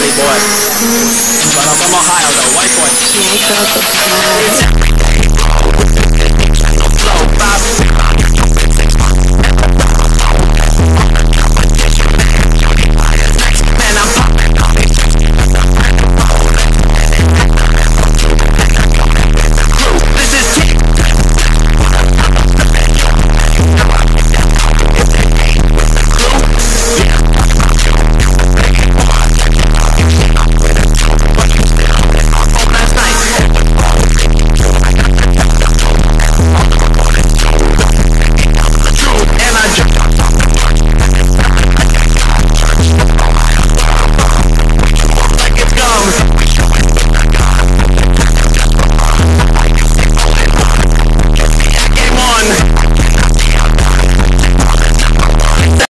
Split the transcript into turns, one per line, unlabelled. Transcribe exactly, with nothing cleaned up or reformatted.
Cali boy. But I'm from Ohio though, white boy.
Yeah, girl, go